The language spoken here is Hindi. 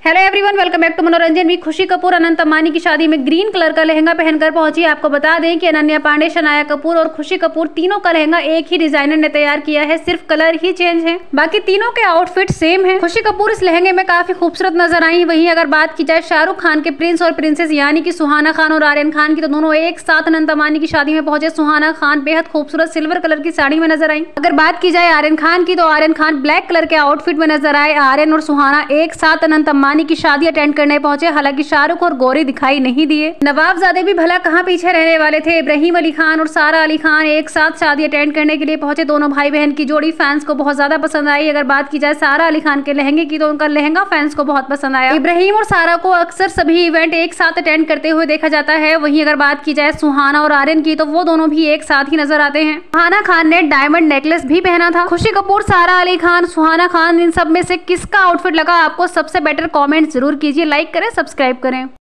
Hello everyone, welcome back to Manoranjan week. Khushi Kapoor Anant Ambani की शादी में ग्रीन कलर का लहंगा पहनकर पहुंची। आपको बता दें कि अनन्या पांडे, शनाया कपूर और खुशी कपूर तीनों का लहंगा एक ही डिजाइनर ने तैयार किया है, सिर्फ कलर ही चेंज है, बाकी तीनों के आउटफिट सेम है। खुशी कपूर इस लहंगे में काफी खूबसूरत नजर आई। वहीं अगर बात की जाए शाहरुख खान के प्रिंस और प्रिंसेस यानी कि सुहाना खान और आर्यन खान की, तो दोनों एक साथ अनंत अंबानी की शादी में पहुंचे। सुहाना खान बेहद खूबसूरत सिल्वर कलर की साड़ी में नजर आई। अगर बात की जाए आर्यन खान की, तो आर्यन खान ब्लैक कलर के आउटफिट में नजर आए। आर्यन और सुहाना एक साथ अनंत अंबानी की शादी अटेंड करने पहुंचे, हालांकि शाहरुख और गौरी दिखाई नहीं दिए। नवाबजादे भी भला कहां पीछे रहने वाले थे। इब्राहिम अली खान और सारा अली खान एक साथ शादी अटेंड करने के लिए पहुंचे। दोनों भाई बहन की जोड़ी फैंस को बहुत ज्यादा पसंद आई। अगर बात की जाए सारा अली खान के लहंगे की, तो उनका लहंगा फैंस को बहुत पसंद आया। इब्राहिम और सारा को अक्सर सभी इवेंट एक साथ अटेंड करते हुए देखा जाता है। वहीं अगर बात की जाए सुहाना और आर्यन की, तो वो दोनों भी एक साथ ही नजर आते हैं। सुहाना खान ने डायमंड नेकलेस भी पहना था। खुशी कपूर, सारा अली खान, सुहाना खान, इन सब में से किसका आउटफिट लगा आपको सबसे बेटर? कमेंट जरूर कीजिए, लाइक करें, सब्सक्राइब करें।